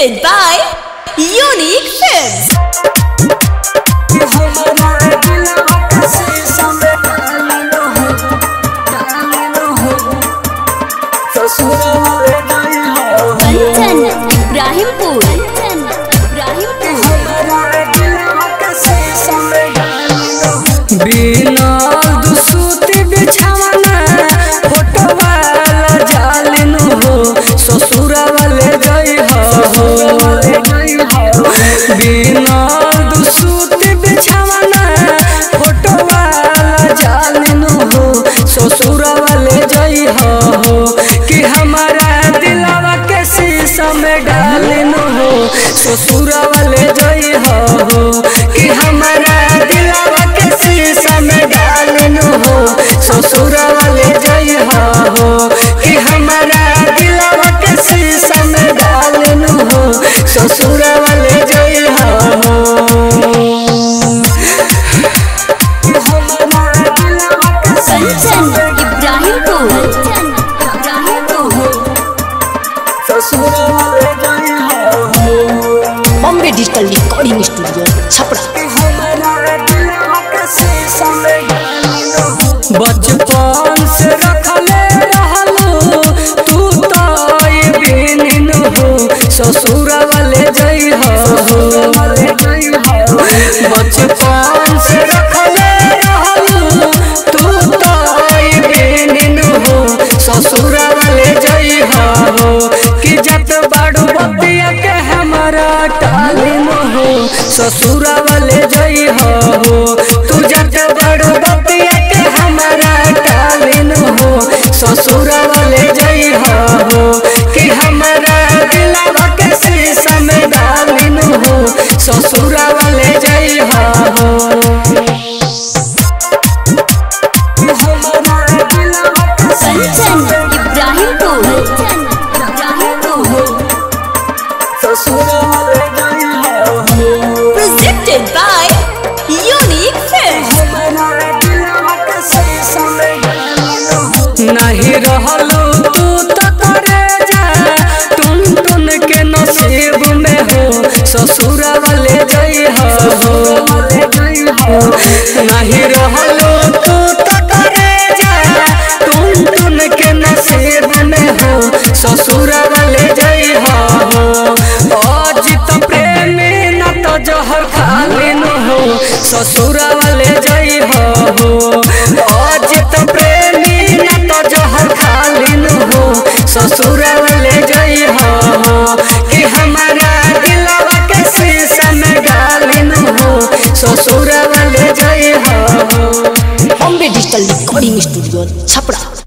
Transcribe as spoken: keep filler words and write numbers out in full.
Presented by Unique Films. Kanchan Ibrahimpur बिना दुसूती बिछावना photo वाला जालिन हो ससुरा वाले गई हो। बिना दुसूती बिछावना फोटो वाला जालिन हो ससुरा वाले गई हो कि हमारा दिलवा के शीशा में डालिन हो ससुरा वाले गई हो कि हमारा दिलवा के शीशा में डालिन हो ससुरा वाले गई हो कि हमारा दिलवा के शीशा में डालिन हो ससुरा वाले गई हो। Kanchan Ibrahimpur Bombay digital recording studio Chhapra. बचपन से रखले रहलो तू तो ये बिनिन हो ससुरा वाले जई हो। बचपन से रखले रहलो तू तो ये बिनिन हो ससुरा वाले जई हो कि जत बाड़ू बतिया के हमारा टालिन हो ससुरा वाले जई हो। तू जत बाड़ू बतिया के हमारा टालिन हो ससुरा वाले जई हो कि हमारा दिलवा के शीशा में डालिन हो ससुरा वाले जई हो। Kanchan Ibrahimpur Presented by Unique Films. नहीं रहलो तू तो करे जा टुन टुन के नसीब में हो ससुरा वाले जई हो। नहीं रहलो तू तो करे जा टुन टुन के नसीब में हो ससुरा वाले जई हो। अजित प्रेमी न तो जहर खालिन हो ससुरा वाले जई हो। अजित प्रेमी न तो जहर खालिन हो ससुरा वाले जई हो कि हमारा दिलवा के शीशा में डालिन हो ससुरा वाले जई हो। Bombay digital recording studio Chhapra.